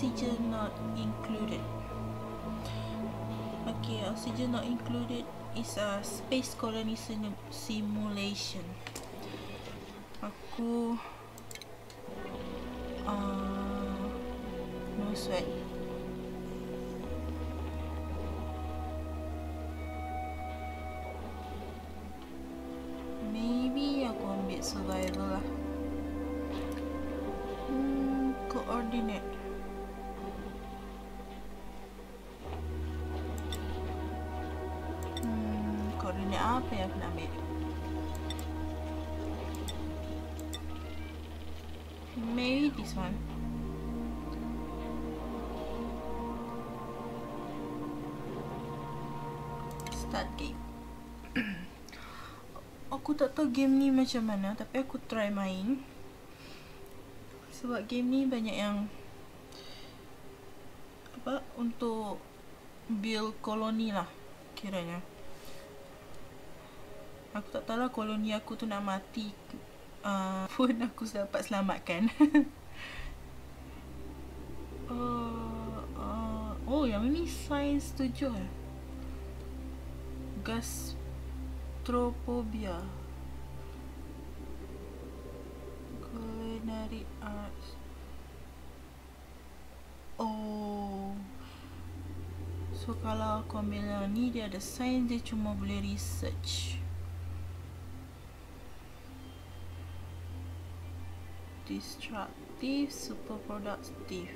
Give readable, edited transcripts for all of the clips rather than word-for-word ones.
oxygen not included. Okay, oxygen not included is a space colony simulation. Aku no sweat. Maybe aku ambil survival lah. Coordinate. Koordinat apa yang aku nak ambil? Maybe this one. Start game. Aku tak tahu game ni macam mana, tapi aku try main. Sebab game ni banyak yang apa, untuk build koloni lah kiranya. Aku tak tahu lah koloni aku tu nak mati pun aku dapat selamatkan. Oh, yang ni sains 7 Gastrophobia, culinary arts. Oh, so kalau aku ambil yang ni, dia ada sains, dia cuma boleh research. Destructive, super productive.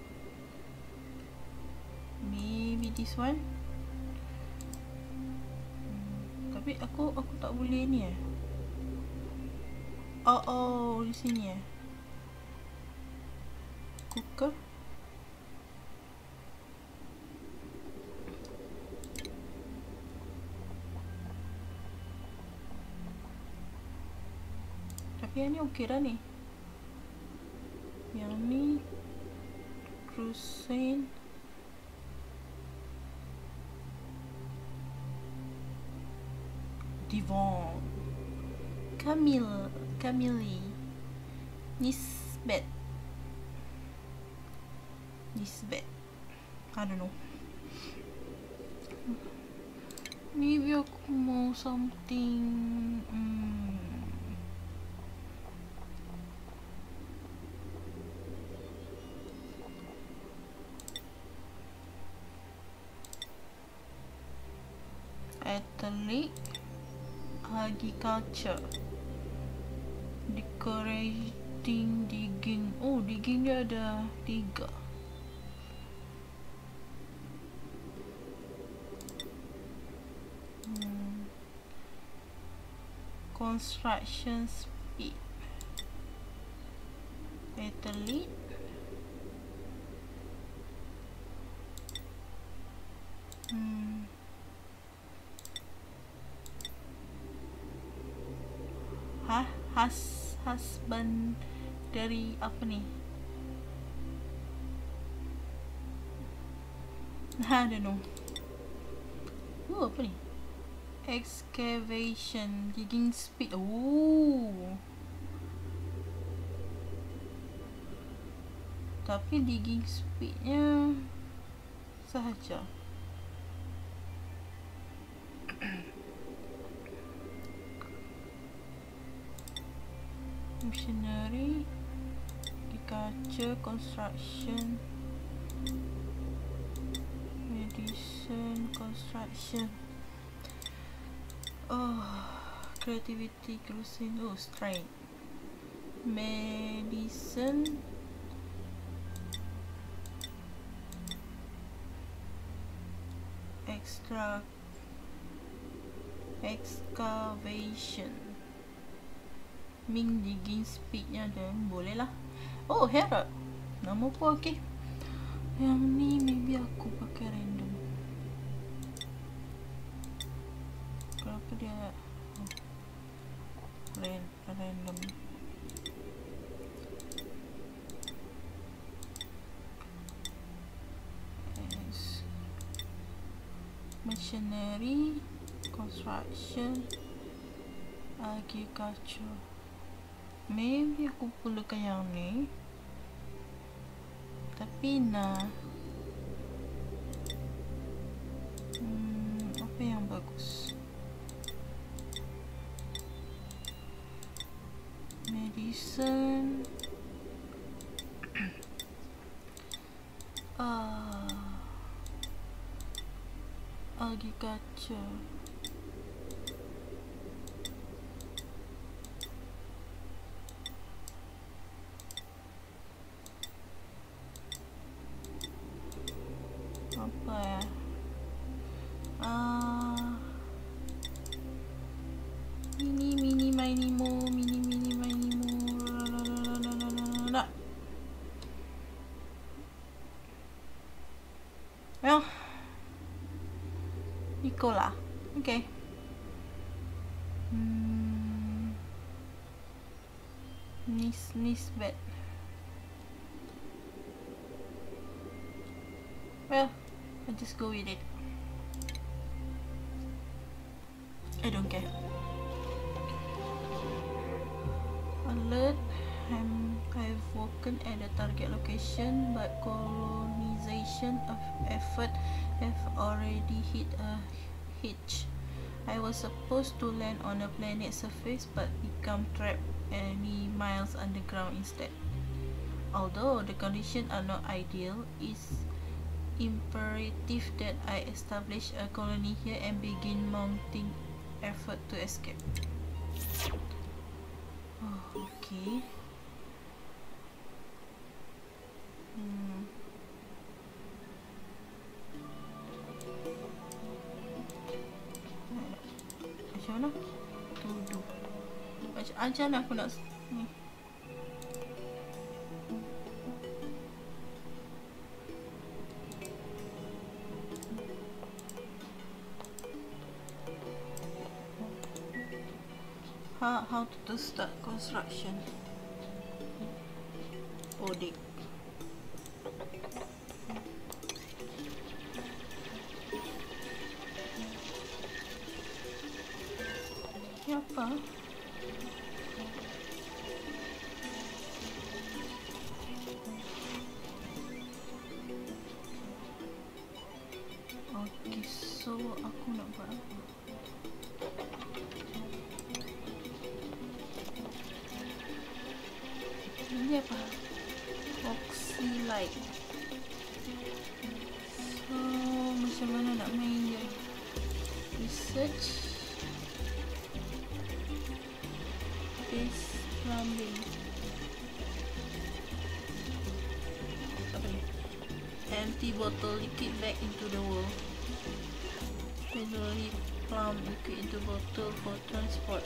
Maybe this one. Tapi aku tak boleh ni Oh, di sini cooker. Tapi yang ni okey dah ni. Yang ni Crusade. Devon, Camille, Nisbet. I don't know. Maybe aku mau something. Athlete. Agriculture, decorating, digging. Oh, digging dia ada 3. Construction speed, athlete. Husband dari apa ni? I don't know. Apa ni? Excavation, digging speed. Tapi digging speednya sahaja. Machinery, agriculture, construction, medicine, construction. Creativity, cruising. Strength, medicine, excavation. Ming digging speednya dan boleh lah. Herald, nama pun okey. Yang ni maybe aku pakai random. Kenapa dia random? Machinery, construction, agriculture. Maybe aku perlukan yang ni. Tapi apa yang bagus? Medicine. Agriculture. Apa ya? Mini mo. Well, Nicola. Okay. Nisbet. Well, I'll just go with it. I don't care. Alert. I've woken at the target location, but colonization effort have already hit a hitch. I was supposed to land on a planet surface, but become trapped many miles underground instead. Although the conditions are not ideal, it's imperative that I establish a colony here and begin mounting effort to escape. Oh, okay. Macam mana? Tuduh. Macam ajar lah aku nak ni. How to start construction? Odik. Apa? Okay, so aku nak buat apa? Ini apa? Oxylite. So macam mana nak main dia? Research. Base plumbing. Apa ni? Empty bottle liquid back into the wall. Manually plumb liquid into bottle for transport.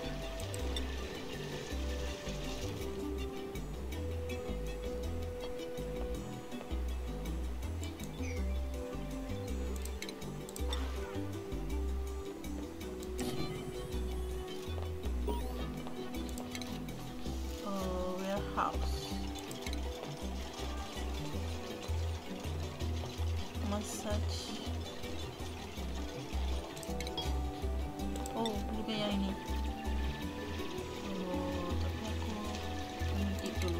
Massage. Oh, bukan yang ini. Oh, tapi aku mentik dulu.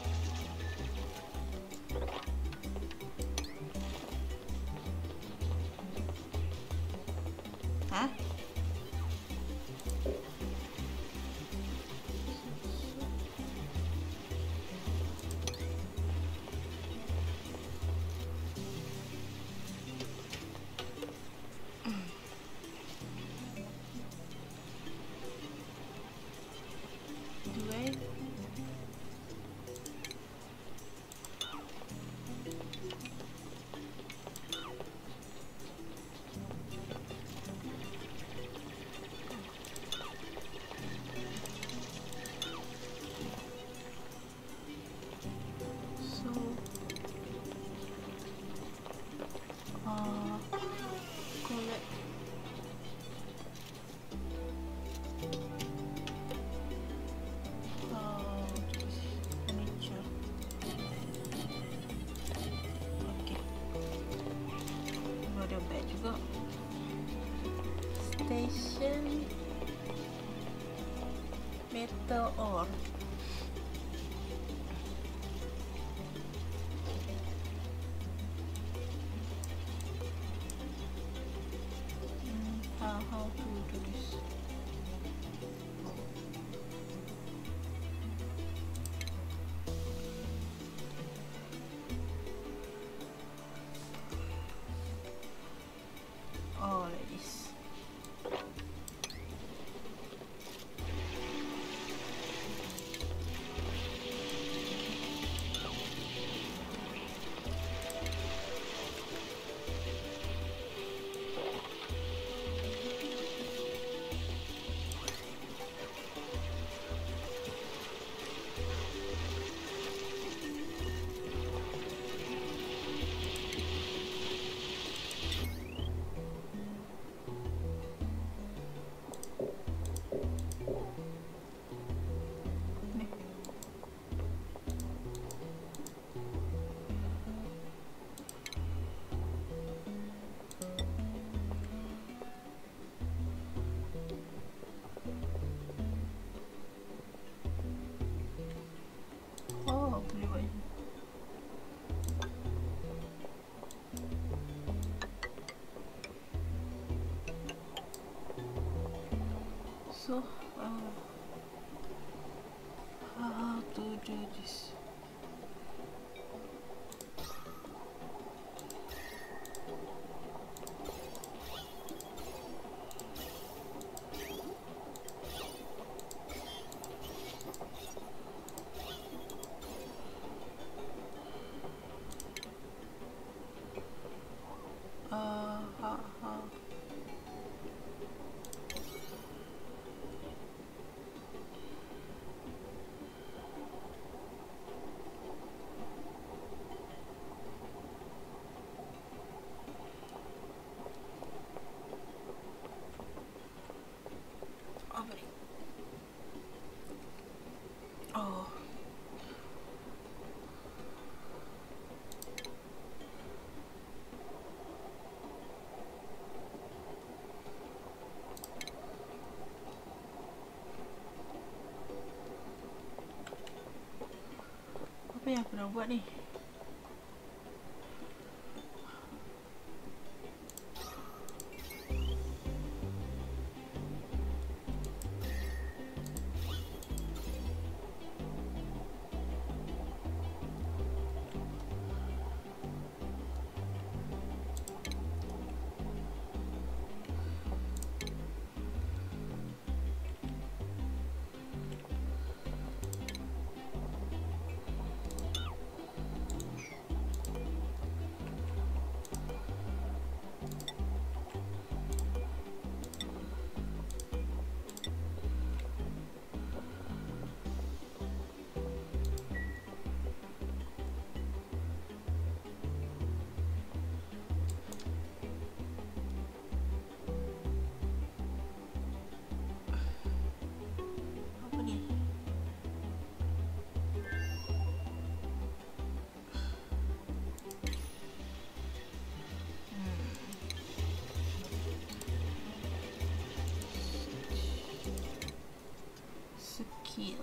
Hah? Station metal ore. how to do this. Oh, like this. Oh, boleh buat ni. So, how to do this? Apa ni? Oh. Apa yang aku nak buat ni? Apa ni? Skill.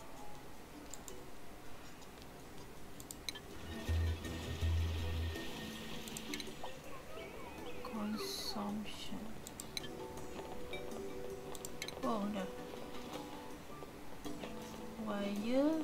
Consumption. Oh, dah. Wire.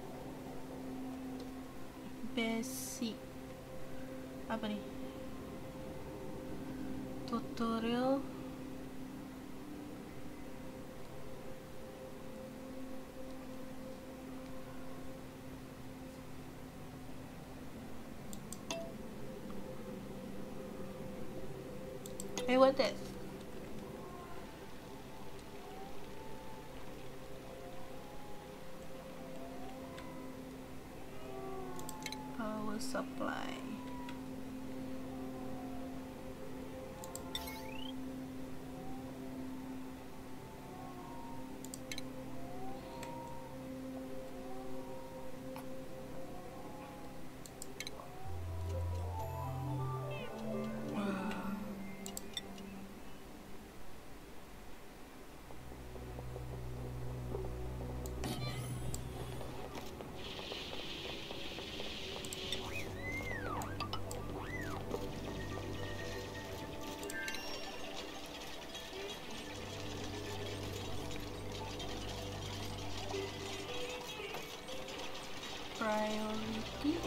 Basic. Apa ni? tutorial. Hey, what that? Power supply. Priority.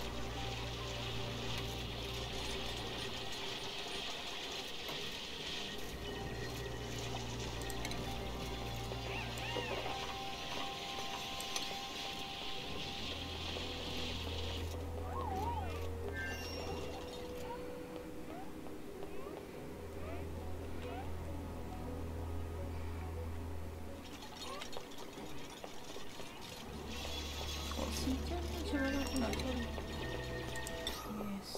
Oksigen macam mana aku nak cari? Yes.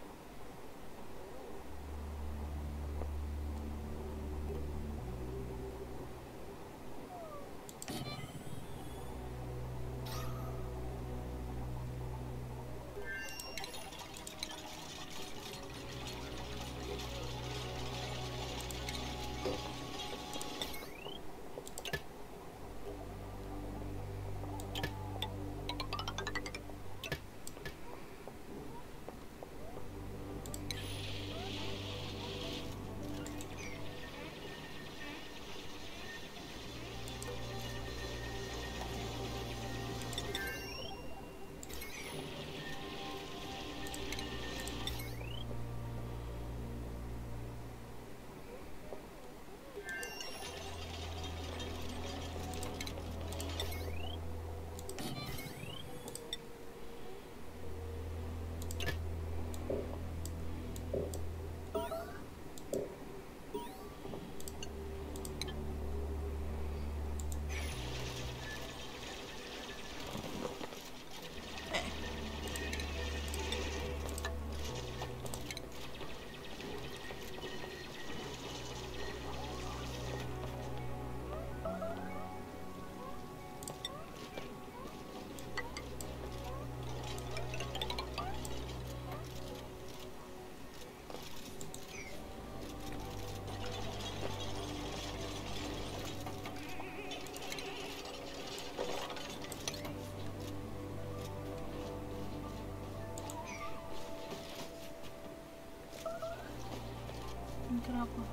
Kenapa?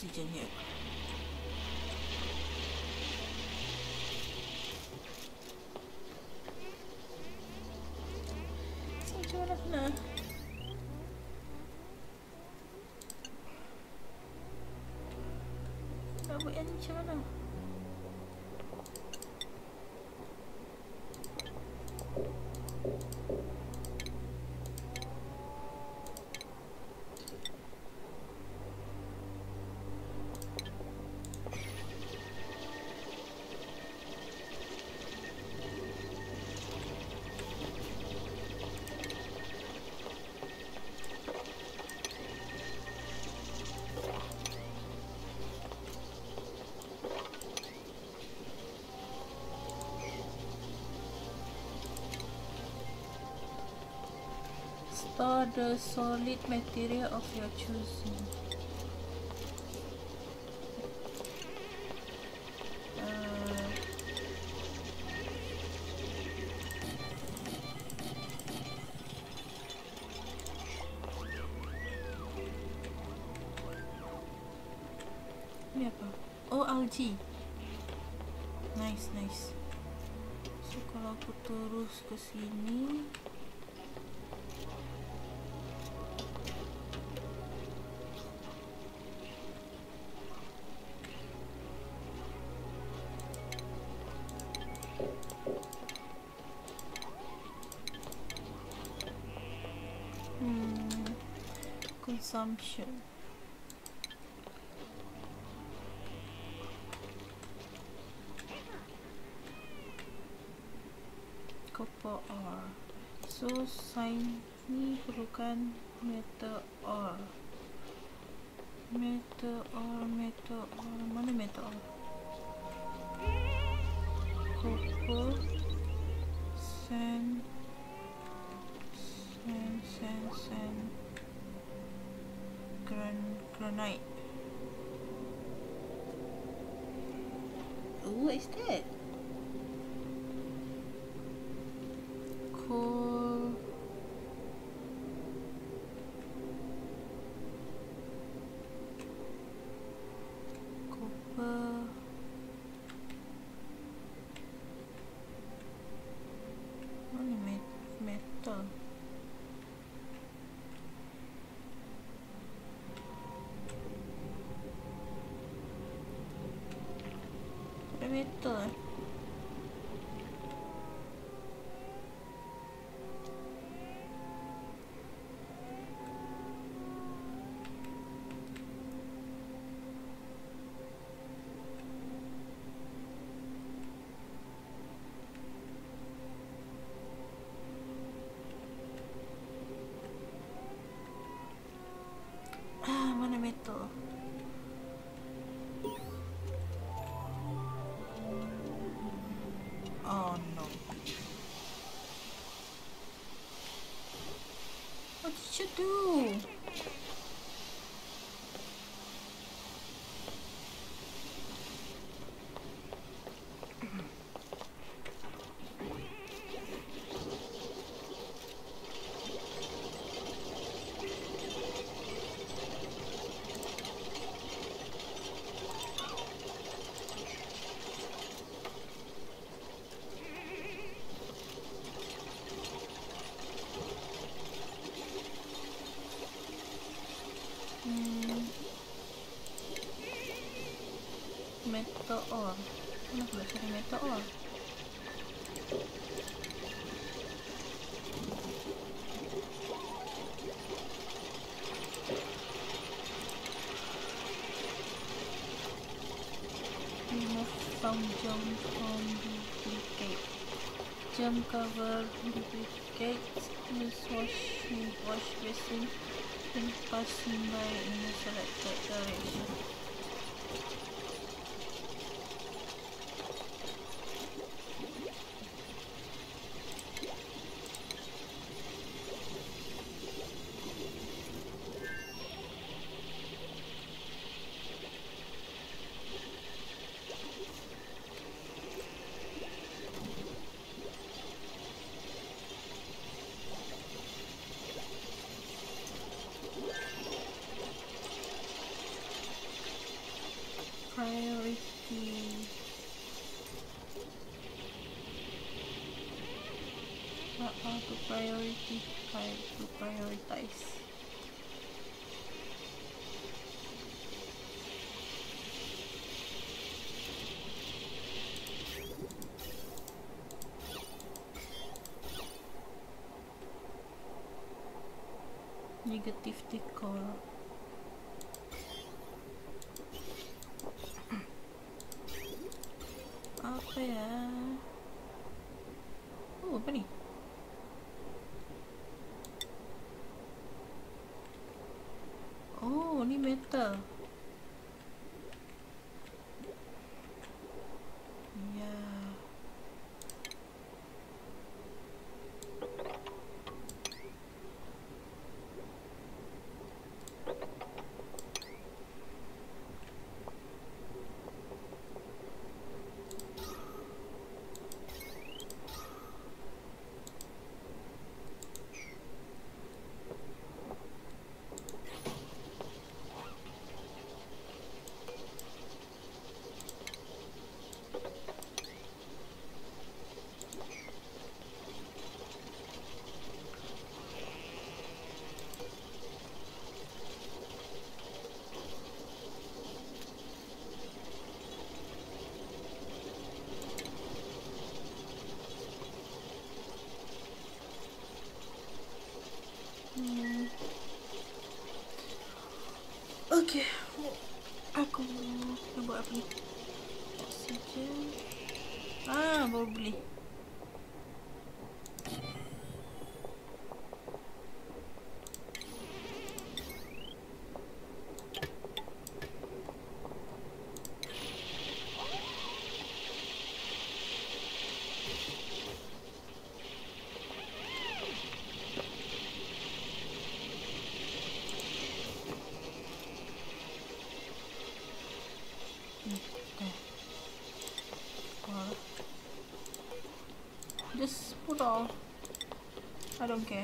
oxygen here. Macam mana nak? Nak buat yang ni macam mana? Store the solid material of your choosing. Ni apa? Oh, algae. Nice, nice. So kalau aku terus ke sini, consumption. Copper ore. So sign ni perlukan metal ore. Metal ore, metal ore. Mana metal ore? Copper, sand, granite. Oh, what is that? Coal, copper, mana metal? Ada metal eh? Mana metal? Oh no. What did you do? Metal ore. Mana aku nak cari metal ore? Remove some junk from duplicate. Jump cover duplicates. Use wash basin and passing by in the selected direction. How to prioritize. Negative decor. Apa ya? Oh, apa ni? Oh, ni metal. Ya. Okay, aku nak buat apa ni? Oxygen. Baru beli. Just put all. I don't care.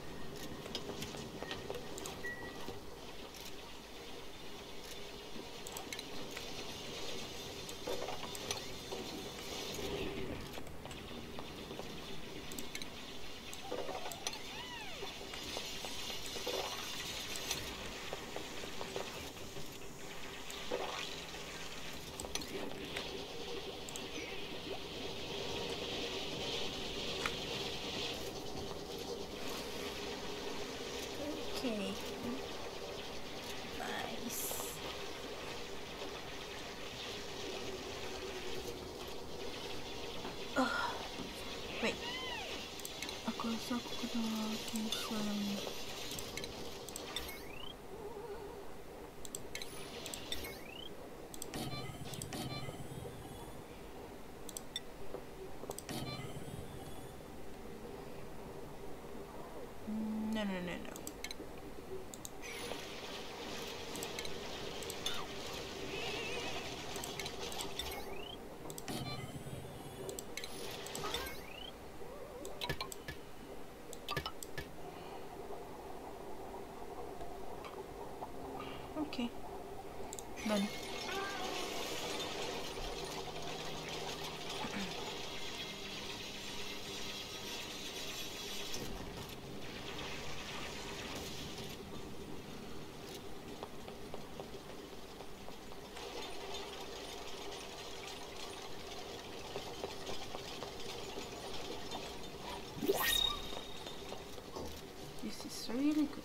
Okay. Nice. Wait. Aku rasa aku kena cancel ni. No. Okay. Done. This is really good.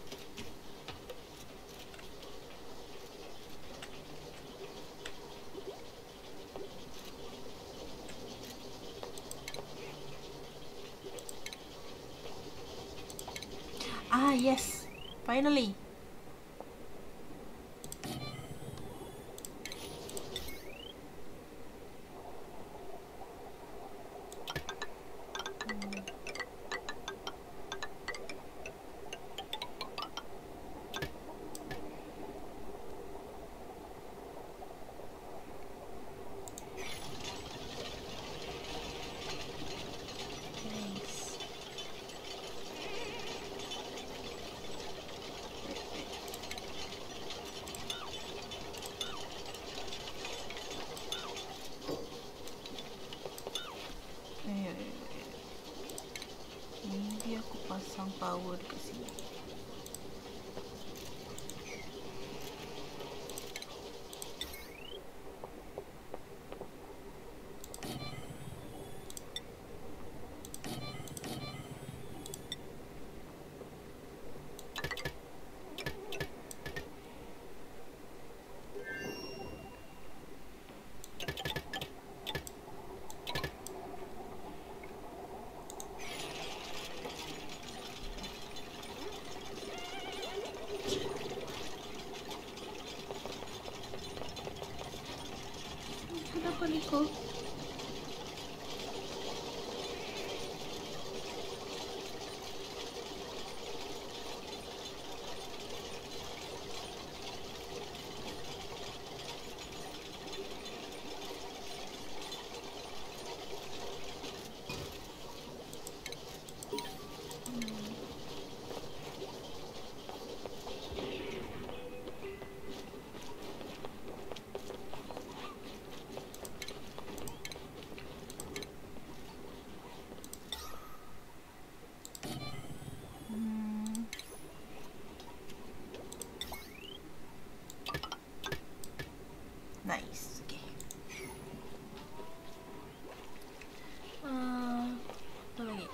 Yes, finally. pasang power dekat sini. Kenapa Nico? Nice. Okay. Apa lagi?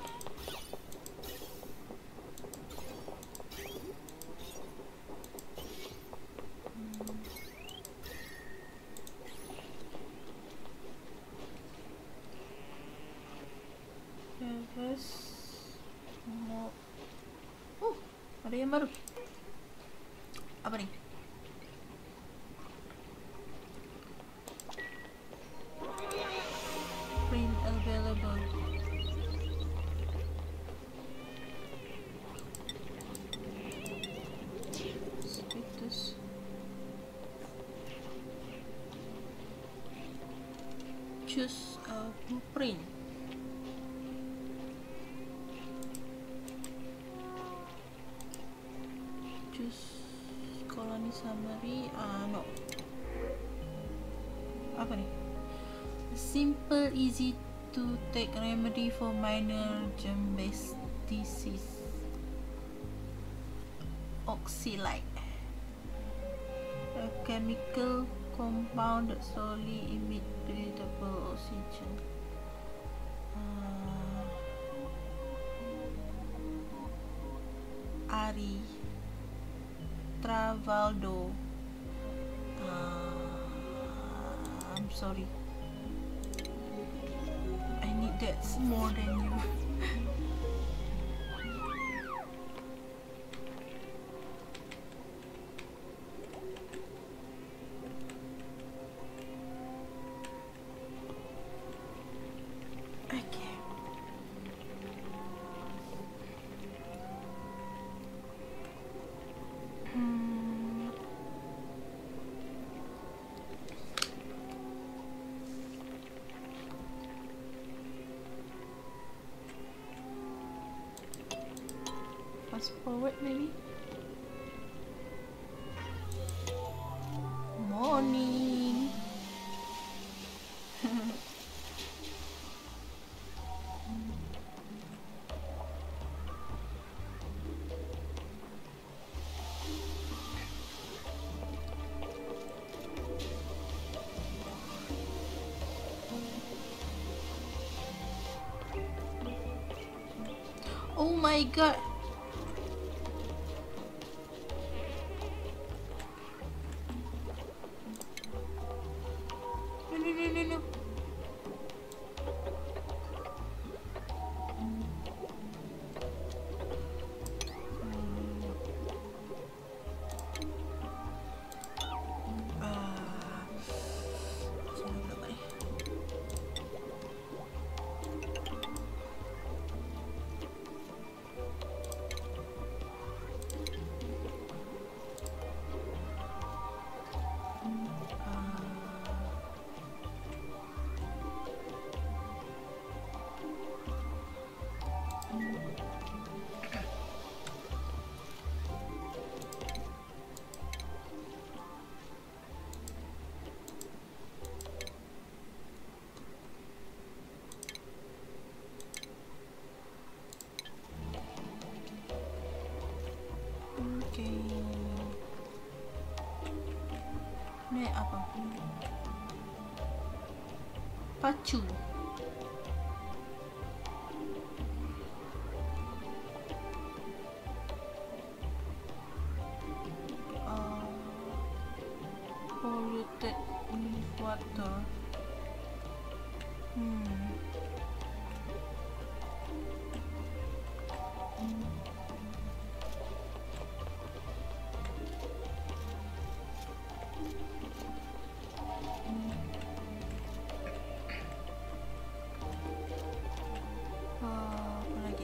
Terus mau ada yang baru. Apa ni? Print available. Status. Choose a blueprint. Choose colony summary. No. Apa ni? Simple, easy to take remedy for minor germ-based disease. Oxylite, a chemical compound that slowly emits breathable oxygen. Ari Travaldo. I'm sorry. I need that more than you. Okay. Fast forward maybe. Morning. Oh my god. No. pacu. Polluted water. Apa lagi?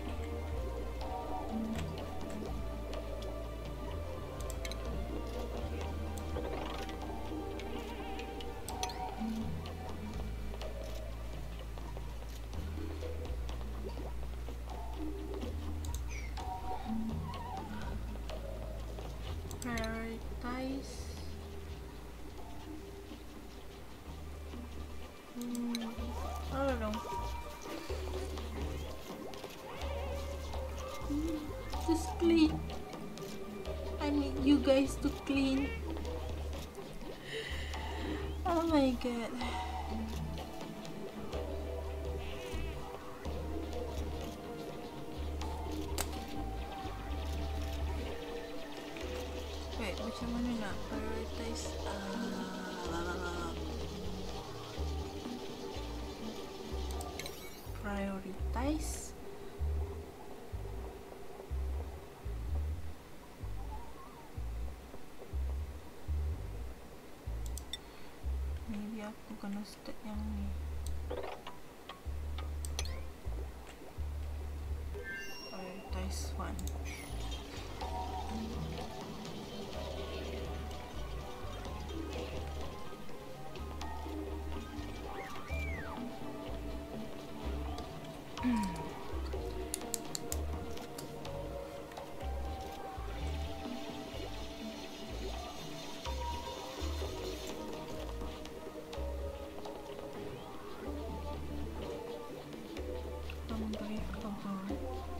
Prioritize. I don't know. Just clean. I need you guys to clean. Oh my god. Wait, macam mana nak prioritize? Prioritize. Maybe aku kena start yang ni. Prioritize one. Unbreakable.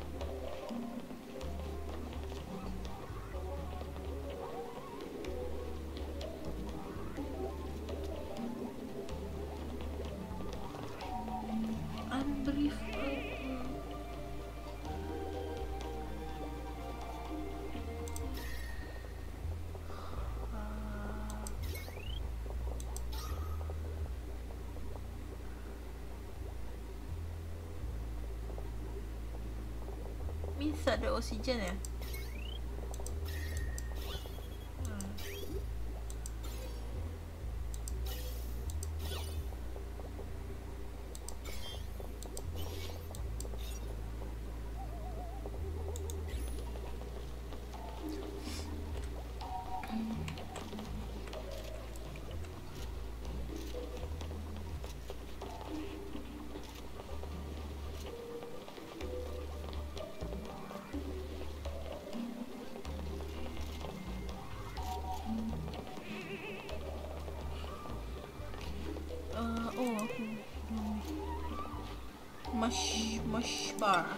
Means ada oksigen ya? Mush bar.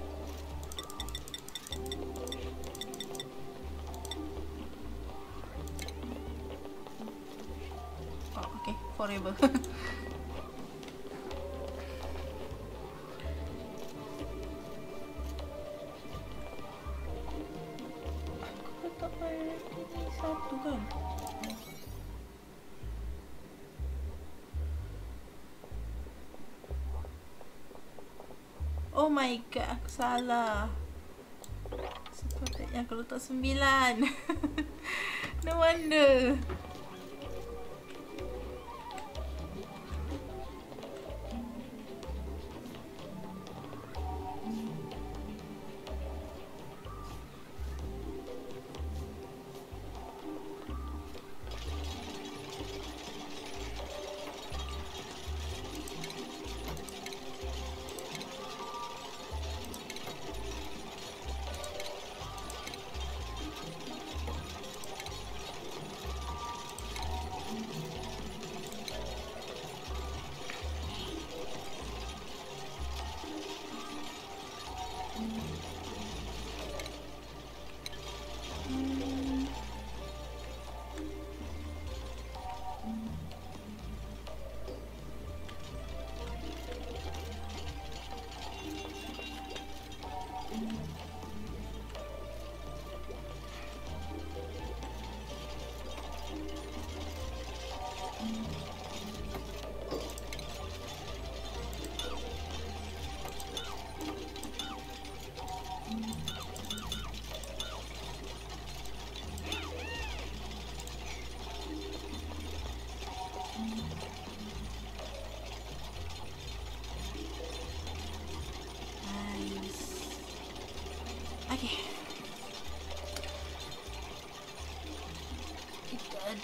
Oh, okay, forever. Aku letak ini satu kan? Oh my god, aku salah. Sepatutnya aku letak 9. No wonder.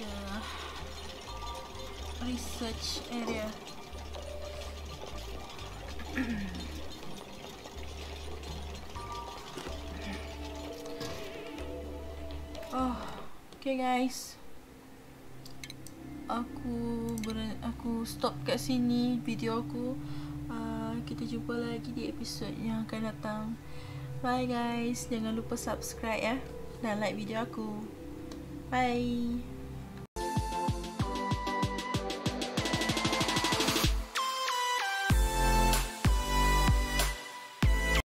the research area. Oh, okay guys, aku stop kat sini video aku. Kita jumpa lagi di episod yang akan datang. Bye guys, jangan lupa subscribe ya, dan like video aku. Bye.